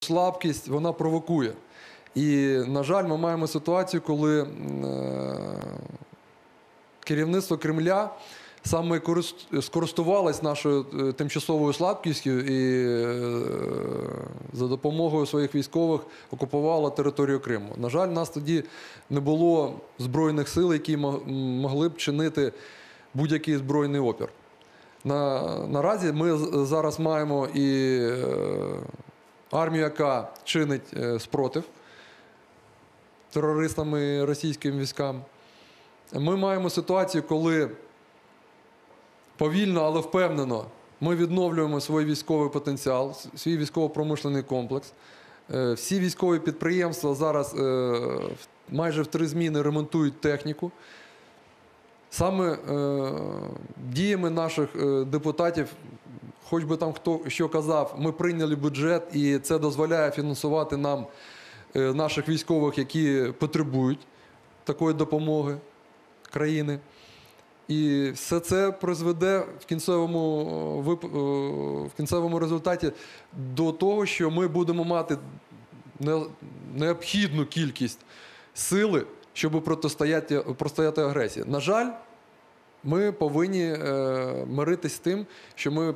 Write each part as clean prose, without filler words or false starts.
слабкість, вона провокує. І, на жаль, ми маємо ситуацію, коли керівництво Кремля саме скористувалось нашою тимчасовою слабкістю і за допомогою своїх військових окупувало територію Криму. На жаль, у нас тоді не було збройних сил, які могли б чинити будь-який збройний опір. Наразі ми зараз маємо і армію, яка чинить спротив терористам і російським військам. Ми маємо ситуацію, коли повільно, але впевнено ми відновлюємо свій військовий потенціал, свій військово-промишлений комплекс. Всі військові підприємства зараз майже в 3 зміни ремонтують техніку. Саме діями наших депутатів, хоч би там хто що казав, ми прийняли бюджет, і це дозволяє фінансувати нам наших військових, які потребують такої допомоги країни. І все це призведе в кінцевому результаті до того, що ми будемо мати необхідну кількість сили, щоб протистояти агресії. На жаль, ми повинні миритись з тим, що ми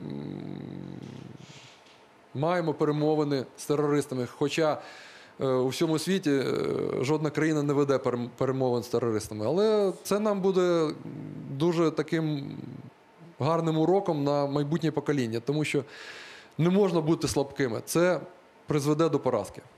маємо перемовини з терористами, хоча у всьому світі жодна країна не веде перемовин з терористами. Але це нам буде дуже таким гарним уроком на майбутнє покоління, тому що не можна бути слабкими. Це призведе до поразки.